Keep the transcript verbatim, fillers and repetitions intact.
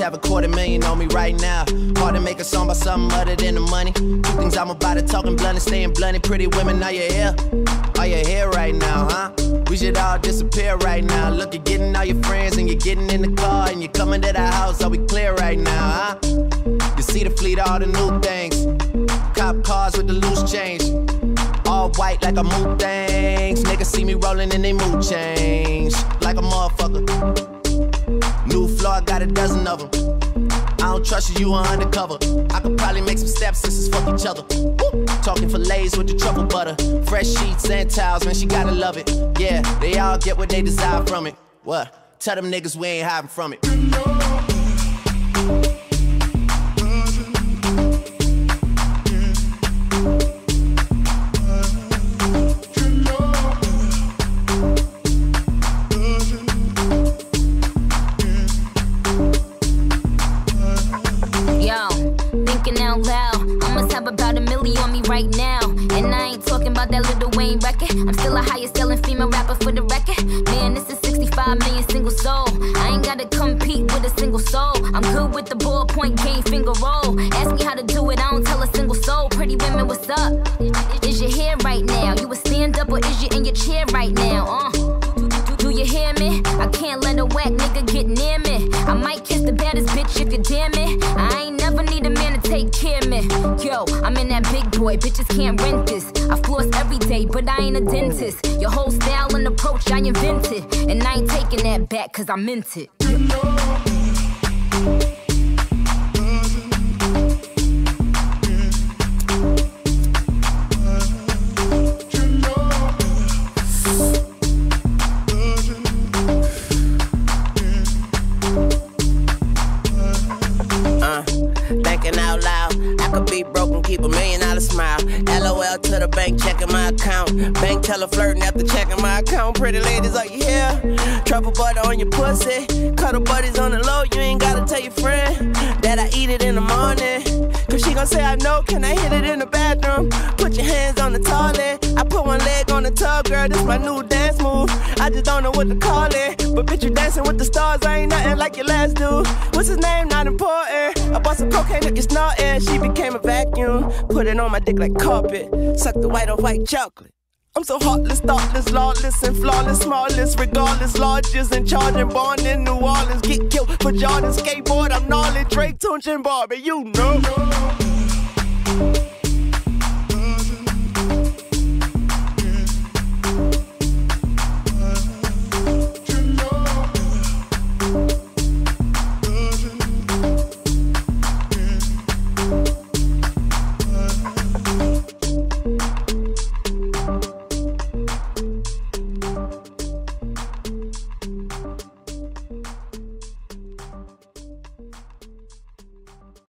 have a quarter million on me right now. Hard to make a song about something other than the money. Two things I'm about to talking blunt and staying blunt. Pretty women, are you here? Are you here right now, huh? We should all disappear right now. Look, you're getting all your friends and you're getting in the car and you're coming to the house. Are we clear right now, huh? You see the fleet, all the new things. Cop cars with the loose change. All white like a mood things. Niggas see me rolling and they mood change. Like a motherfucker. New floor, I got a dozen of them. I don't trust you, you are undercover. I could probably make some stepsisters fuck each other. Woo! Talking fillets with the truffle butter. Fresh sheets and towels, man, she gotta love it. Yeah, they all get what they desire from it. What? Tell them niggas we ain't hiding from it. Right now, and I ain't talking about that Lil Wayne record. I'm still a highest selling female rapper for the record. Man, this is sixty-five million single soul. I ain't gotta compete with a single soul. I'm good with the ballpoint game finger roll. Ask me how to do it, I don't tell a single soul. Pretty women, what's up? Is your hair right now? You a stand up or is you in your chair right now? Uh, do, do, do you hear me? I can't let a whack nigga get near me. I might kiss the baddest bitch if you dare me. I ain't never need a man to take care of me. Yo, I'm in that big boy, bitches can't rent this. I floss every day, but I ain't a dentist. Your whole style and approach I invented, and I ain't taking that back cause I meant it. Out loud, I could be broken, keep a million dollar smile. L O L to the bank, checking my account. Bank teller flirting after checking my account. Pretty ladies, are you here? Truffle butter on your pussy. Cuddle buddies on the low, you ain't gotta tell your friend that I eat it in the morning. Cause she gon' say I know, can I hit it in the bathroom? Put your hands on the toilet. I put one leg on the tub, girl, this my new dance move. I just don't know what to call it, but bitch, you dancing with the stars, I ain't nothing like your last dude. What's his name? Not important. I bought some cocaine, look, it's snorting. She became a vacuum, put it on my dick like carpet. Suck the white on white chocolate. I'm so heartless, thoughtless, lawless, and flawless, smallest, regardless, largest, and charging, born in New Orleans, get killed for Jordan skateboard. I'm gnarly, Drake, Tunch, and Barbie, you know.